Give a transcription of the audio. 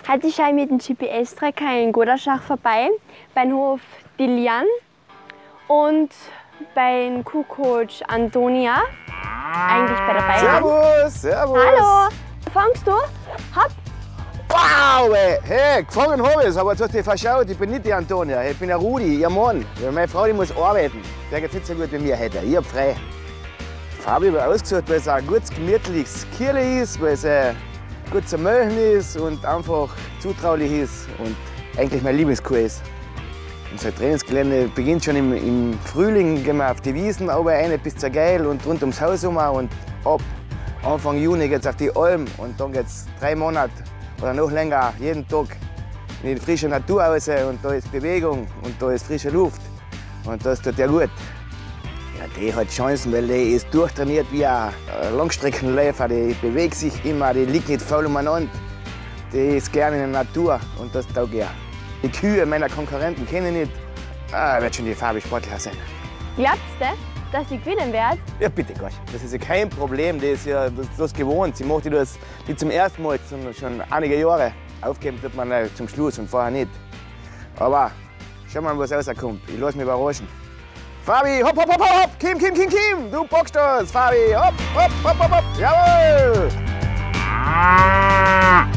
Heute schaue ich mit dem GPS-Tracker in Goderschach vorbei, beim Hof Dilian und beim Kuhcoach Antonia. Eigentlich bei der Bayern. Servus, servus. Hallo, fangst du? Hopp. Wow, ey. Hey, gefangen habe ich, aber jetzt hast du dich verschaut. Ich bin nicht die Antonia, ich bin der Rudi, ihr Mann. Meine Frau die muss arbeiten. Der geht nicht so gut wie mir heute. Ich hab frei. Fabi habe ich ausgesucht, weil es ein gutes, gemütliches Kirche ist, weil es gut zum Melken ist und einfach zutraulich ist und eigentlich mein Lieblingskuh ist. Unser Trainingsgelände beginnt schon im Frühling, gehen wir auf die Wiesen, aber rein bis zur Geil und rund ums Haus um und ab Anfang Juni geht es auf die Alm und dann geht es 3 Monate oder noch länger jeden Tag in die frische Natur raus und da ist Bewegung und da ist frische Luft und das tut ja gut. Ja, die hat Chancen, weil die ist durchtrainiert wie ein Langstreckenläufer, die bewegt sich immer, die liegt nicht faul umeinander, die ist gerne in der Natur und das taugt ihr. Die Kühe meiner Konkurrenten kenne ich nicht. Wird schon die Fabi sportlicher sein. Glaubst du, dass ich gewinnen werde? Ja, bitte Gott. Das ist ja kein Problem. Die ist ja das gewohnt. Sie macht das nicht zum ersten Mal, sondern schon einige Jahre. Aufgeben tut man zum Schluss und vorher nicht. Aber schauen wir mal, was rauskommt. Ich lasse mich überraschen. Fabi, hopp, hopp, hopp, hopp! Kim! Du packst das, Fabi! Hopp, hopp, hopp, hopp, hopp! Jawohl!